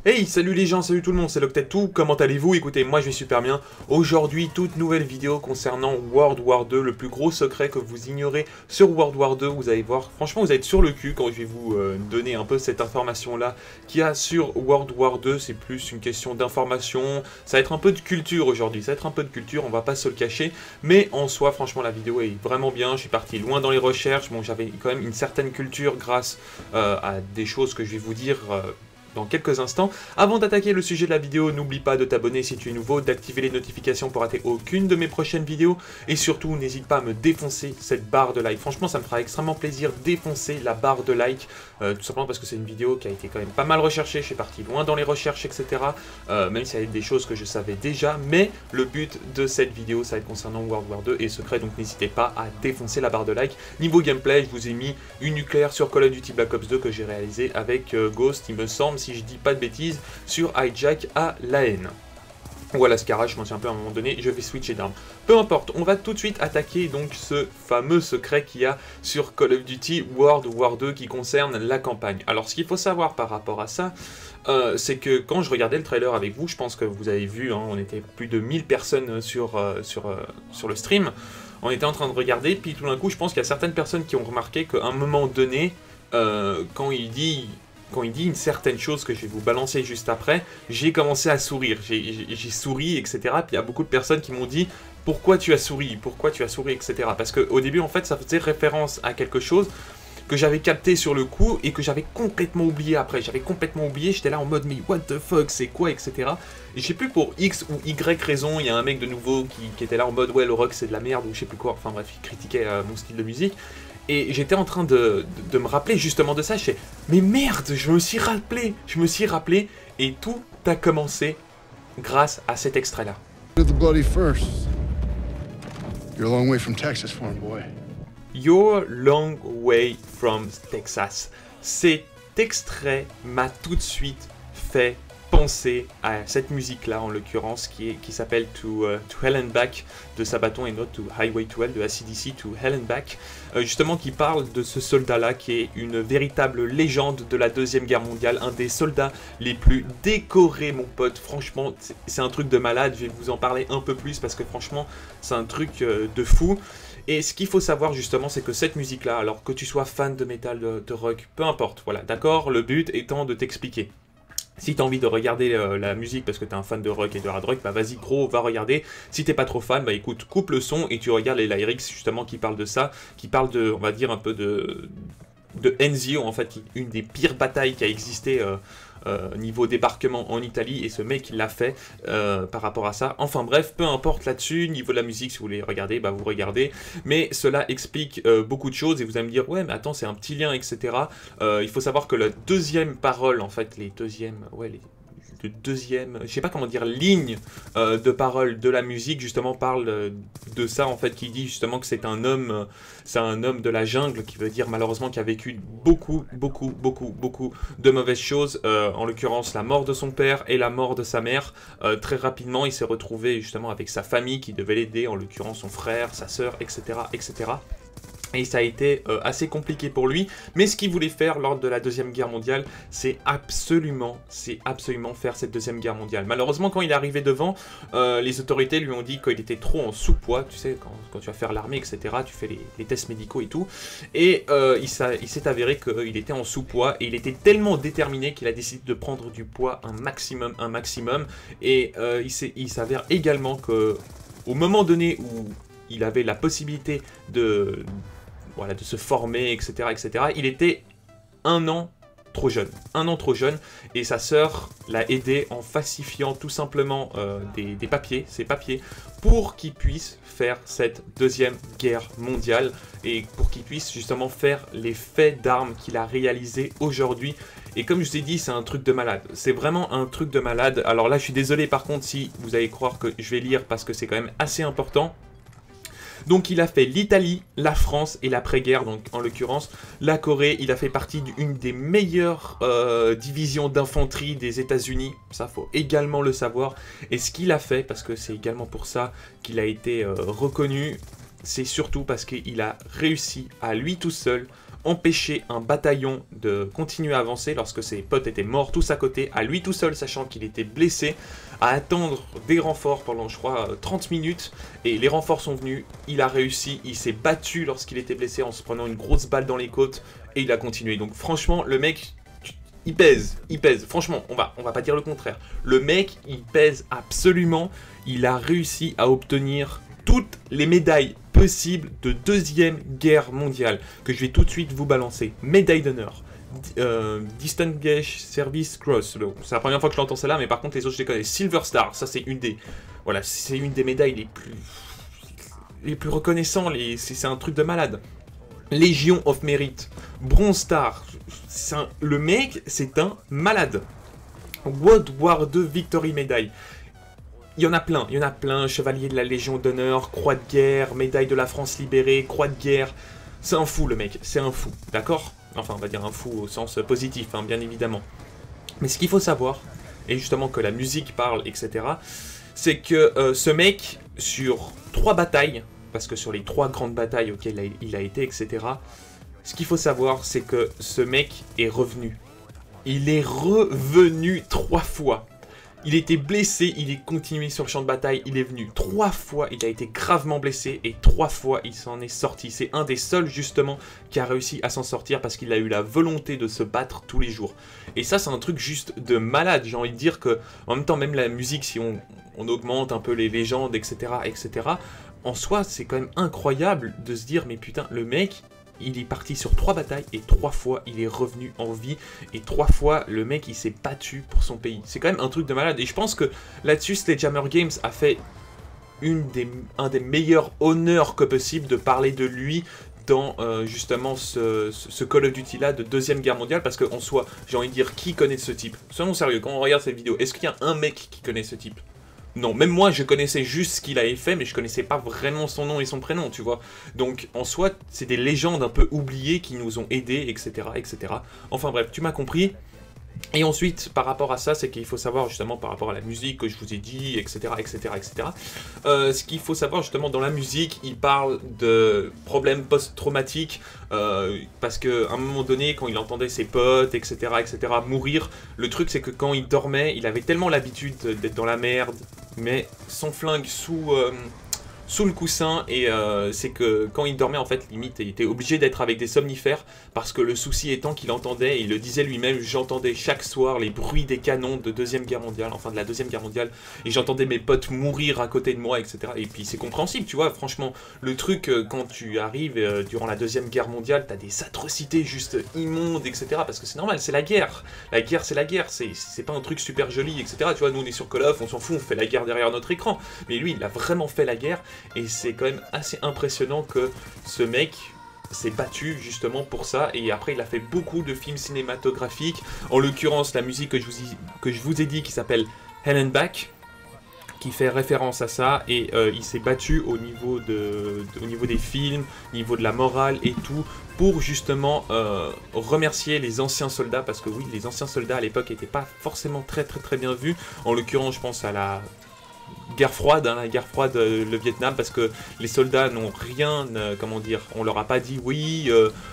Hey, salut les gens, salut tout le monde, c'est Loctet2, comment allez-vous? Écoutez, moi je vais super bien. Aujourd'hui, toute nouvelle vidéo concernant World War 2, le plus gros secret que vous ignorez sur World War 2, vous allez voir, franchement vous allez être sur le cul quand je vais vous donner un peu cette information-là qu'il y a sur World War 2, c'est plus une question d'information, ça va être un peu de culture aujourd'hui, ça va être un peu de culture, on va pas se le cacher, mais en soi, franchement la vidéo est vraiment bien, je suis parti loin dans les recherches, bon j'avais quand même une certaine culture grâce à des choses que je vais vous dire dans quelques instants. Avant d'attaquer le sujet de la vidéo, n'oublie pas de t'abonner si tu es nouveau, d'activer les notifications pour rater aucune de mes prochaines vidéos, et surtout n'hésite pas à me défoncer cette barre de like. Franchement ça me fera extrêmement plaisir défoncer la barre de like, tout simplement parce que c'est une vidéo qui a été quand même pas mal recherchée, je suis parti loin dans les recherches, etc. Même s'il y a des choses que je savais déjà, mais le but de cette vidéo ça va être concernant World War 2 et secret, donc n'hésitez pas à défoncer la barre de like. Niveau gameplay, je vous ai mis une nucléaire sur Call of Duty Black Ops 2 que j'ai réalisé avec Ghost, il me semble, si je dis pas de bêtises, sur Hijack à la haine. Ou à l'Ascara, je m'en souviens un peu à un moment donné, je vais switcher d'arme. Peu importe, on va tout de suite attaquer donc ce fameux secret qu'il y a sur Call of Duty World War 2 qui concerne la campagne. Alors ce qu'il faut savoir par rapport à ça, c'est que quand je regardais le trailer avec vous, je pense que vous avez vu, hein, on était plus de 1000 personnes sur le stream, on était en train de regarder, puis tout d'un coup je pense qu'il y a certaines personnes qui ont remarqué qu'à un moment donné, quand il dit une certaine chose que je vais vous balancer juste après, j'ai commencé à sourire, j'ai souri, etc. Puis il y a beaucoup de personnes qui m'ont dit « Pourquoi tu as souri ? Pourquoi tu as souri ?» etc. Parce qu'au début, en fait, ça faisait référence à quelque chose que j'avais capté sur le coup et que j'avais complètement oublié après. J'avais complètement oublié, j'étais là en mode « Mais what the fuck, c'est quoi ?» etc. Et je sais plus pour X ou Y raison, il y a un mec de nouveau qui était là en mode « Ouais, le rock c'est de la merde » ou je sais plus quoi. Enfin bref, il critiquait mon style de musique. Et j'étais en train de me rappeler justement de ça, je fais « Mais merde, je me suis rappelé !» Et tout a commencé grâce à cet extrait-là. You're a long way from Texas, farm boy. You're long way from Texas. Cet extrait m'a tout de suite fait penser à cette musique-là, en l'occurrence, qui s'appelle to Hell and Back de Sabaton et not to Highway to Hell de AC/DC, to Hell and Back, justement qui parle de ce soldat-là qui est une véritable légende de la Deuxième Guerre mondiale, un des soldats les plus décorés, mon pote. Franchement, c'est un truc de malade, je vais vous en parler un peu plus parce que franchement, c'est un truc de fou. Et ce qu'il faut savoir justement, c'est que cette musique-là, alors que tu sois fan de métal, de rock, peu importe, voilà, d'accord, le but étant de t'expliquer. Si t'as envie de regarder la musique parce que t'es un fan de rock et de hard rock, bah vas-y gros, va regarder. Si t'es pas trop fan, bah écoute, coupe le son et tu regardes les lyrics justement qui parlent de ça, qui parlent de, on va dire un peu de Enzio en fait, une des pires batailles qui a existé niveau débarquement en Italie, et ce mec il l'a fait par rapport à ça. Enfin bref, peu importe là-dessus, niveau de la musique, si vous voulez regarder, bah vous regardez, mais cela explique beaucoup de choses, et vous allez me dire, ouais mais attends, c'est un petit lien, etc. Il faut savoir que la deuxième parole, en fait, le deuxième, je sais pas comment dire, ligne de parole de la musique, justement, parle de ça, en fait, qui dit justement que c'est un homme de la jungle, qui veut dire malheureusement qu'il a vécu beaucoup de mauvaises choses, en l'occurrence la mort de son père et la mort de sa mère. Très rapidement, il s'est retrouvé justement avec sa famille qui devait l'aider, en l'occurrence son frère, sa sœur, etc., etc. Et ça a été assez compliqué pour lui, mais ce qu'il voulait faire lors de la Deuxième Guerre mondiale, c'est absolument faire cette Deuxième Guerre mondiale. Malheureusement, quand il est arrivé devant, les autorités lui ont dit qu'il était trop en sous-poids, tu sais, quand tu vas faire l'armée, etc., tu fais les tests médicaux et tout, et il s'est avéré qu'il était en sous-poids, et il était tellement déterminé qu'il a décidé de prendre du poids un maximum, et il s'avère également que au moment donné où il avait la possibilité de se former, etc., il était un an trop jeune, et sa sœur l'a aidé en falsifiant tout simplement ses papiers, pour qu'il puisse faire cette Deuxième Guerre mondiale, et pour qu'il puisse justement faire les faits d'armes qu'il a réalisés aujourd'hui. Et comme je vous ai dit, c'est un truc de malade. C'est vraiment un truc de malade. Alors là, je suis désolé par contre si vous allez croire que je vais lire, parce que c'est quand même assez important. Donc il a fait l'Italie, la France et l'après-guerre, donc en l'occurrence la Corée. Il a fait partie d'une des meilleures divisions d'infanterie des États-Unis, ça faut également le savoir. Et ce qu'il a fait, parce que c'est également pour ça qu'il a été reconnu, c'est surtout parce qu'il a réussi à lui tout seul, empêché un bataillon de continuer à avancer lorsque ses potes étaient morts tous à côté, à lui tout seul, sachant qu'il était blessé, à attendre des renforts pendant, je crois, 30 minutes, et les renforts sont venus, il a réussi, il s'est battu lorsqu'il était blessé en se prenant une grosse balle dans les côtes, et il a continué. Donc franchement, le mec, il pèse, franchement, on va pas dire le contraire. Le mec, il pèse absolument, il a réussi à obtenir toutes les médailles possibles de Deuxième Guerre mondiale, que je vais tout de suite vous balancer. Médaille d'honneur, Distinguished Service Cross, c'est la première fois que je l'entends celle-là, mais par contre les autres je les connais. Silver Star, ça c'est une des... Voilà, c'est une des médailles les plus reconnaissants, c'est un truc de malade. Légion of Merit, Bronze Star, le mec c'est un malade. World War II Victory Medal. Il y en a plein, Chevalier de la Légion d'honneur, Croix de guerre, Médaille de la France libérée, Croix de guerre. C'est un fou le mec, c'est un fou, d'accord? Enfin, on va dire un fou au sens positif, hein, bien évidemment. Mais ce qu'il faut savoir, et justement que la musique parle, etc., c'est que ce mec, sur 3 batailles, parce que sur les 3 grandes batailles auxquelles il a été, etc., ce qu'il faut savoir, c'est que ce mec est revenu. Il est revenu 3 fois. Il était blessé, il est continué sur le champ de bataille, il est venu 3 fois, il a été gravement blessé et 3 fois il s'en est sorti. C'est un des seuls justement qui a réussi à s'en sortir parce qu'il a eu la volonté de se battre tous les jours. Et ça c'est un truc juste de malade, j'ai envie de dire que en même temps même la musique, si on augmente un peu les légendes, etc., en soi c'est quand même incroyable de se dire mais putain le mec... Il est parti sur 3 batailles et 3 fois il est revenu en vie et 3 fois le mec il s'est battu pour son pays. C'est quand même un truc de malade et je pense que là-dessus Sledgehammer Games a fait un des meilleurs honneurs que possible de parler de lui dans justement ce Call of Duty là de Deuxième Guerre mondiale parce qu'en soi j'ai envie de dire qui connaît ce type. Soyons sérieux quand on regarde cette vidéo, est-ce qu'il y a un mec qui connaît ce type? Non, même moi je connaissais juste ce qu'il avait fait, mais je connaissais pas vraiment son nom et son prénom, tu vois. Donc en soi, c'est des légendes un peu oubliées qui nous ont aidés, etc., etc. Enfin bref, tu m'as compris. Et ensuite, par rapport à ça, c'est qu'il faut savoir justement par rapport à la musique que je vous ai dit, etc., etc., etc. Ce qu'il faut savoir justement dans la musique, il parle de problèmes post-traumatiques parce qu'à un moment donné, quand il entendait ses potes, etc., mourir, le truc c'est que quand il dormait, il avait tellement l'habitude d'être dans la merde, mais son flingue sous le coussin et c'est que quand il dormait en fait limite il était obligé d'être avec des somnifères parce que le souci étant qu'il entendait, et il le disait lui-même, j'entendais chaque soir les bruits des canons de Deuxième Guerre mondiale, enfin de la Deuxième Guerre mondiale et j'entendais mes potes mourir à côté de moi, etc. Et puis c'est compréhensible, tu vois, franchement le truc quand tu arrives durant la Deuxième Guerre mondiale, t'as des atrocités juste immondes, etc. Parce que c'est normal, c'est la guerre c'est la guerre, c'est pas un truc super joli, etc. Tu vois, nous on est sur Call of, on s'en fout, on fait la guerre derrière notre écran, mais lui il a vraiment fait la guerre. Et c'est quand même assez impressionnant que ce mec s'est battu justement pour ça. Et après, il a fait beaucoup de films cinématographiques. En l'occurrence, la musique que je vous ai dit qui s'appelle Hell and Back, qui fait référence à ça. Et il s'est battu au niveau des films, au niveau de la morale et tout, pour justement remercier les anciens soldats. Parce que oui, les anciens soldats à l'époque n'étaient pas forcément très bien vus. En l'occurrence, je pense à la guerre froide, le Vietnam, parce que les soldats n'ont rien, comment dire, on leur a pas dit oui,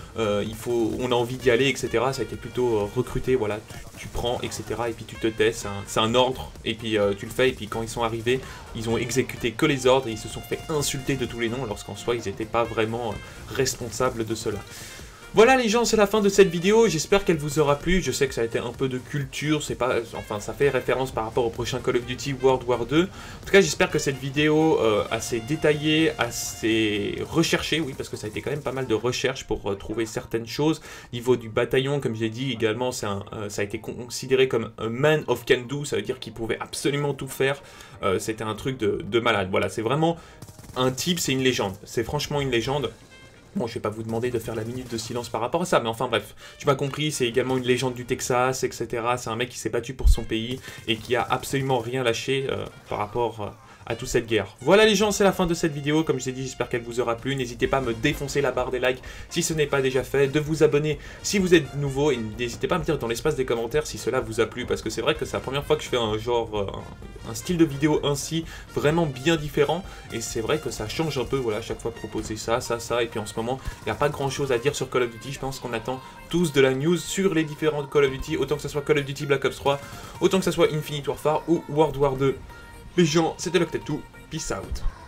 on a envie d'y aller, etc. Ça a été plutôt recruté, voilà, tu prends, etc. Et puis tu te tais, c'est un ordre, et puis tu le fais, et puis quand ils sont arrivés, ils ont exécuté que les ordres, et ils se sont fait insulter de tous les noms, lorsqu'en soi, ils n'étaient pas vraiment responsables de cela. Voilà les gens, c'est la fin de cette vidéo, j'espère qu'elle vous aura plu, je sais que ça a été un peu de culture, c'est pas, enfin ça fait référence par rapport au prochain Call of Duty World War 2. En tout cas j'espère que cette vidéo assez détaillée, assez recherchée, oui parce que ça a été quand même pas mal de recherches pour trouver certaines choses. Niveau du bataillon, comme j'ai dit également, ça a été considéré comme un man of can do, ça veut dire qu'il pouvait absolument tout faire, c'était un truc de malade. Voilà, c'est vraiment un type, c'est une légende, c'est franchement une légende. Bon, je vais pas vous demander de faire la minute de silence par rapport à ça, mais enfin bref, tu m'as compris, c'est également une légende du Texas, etc. C'est un mec qui s'est battu pour son pays et qui a absolument rien lâché par rapport à toute cette guerre. Voilà les gens, c'est la fin de cette vidéo. Comme je vous ai dit, j'espère qu'elle vous aura plu. N'hésitez pas à me défoncer la barre des likes si ce n'est pas déjà fait, de vous abonner si vous êtes nouveau, et n'hésitez pas à me dire dans l'espace des commentaires si cela vous a plu, parce que c'est vrai que c'est la première fois que je fais un genre, un style de vidéo ainsi, vraiment bien différent, et c'est vrai que ça change un peu, voilà, à chaque fois proposer ça, et puis en ce moment, il n'y a pas grand chose à dire sur Call of Duty. Je pense qu'on attend tous de la news sur les différentes Call of Duty, autant que ce soit Call of Duty Black Ops 3, autant que ce soit Infinite Warfare ou World War 2. Les gens, c'était Loctite2, peace out.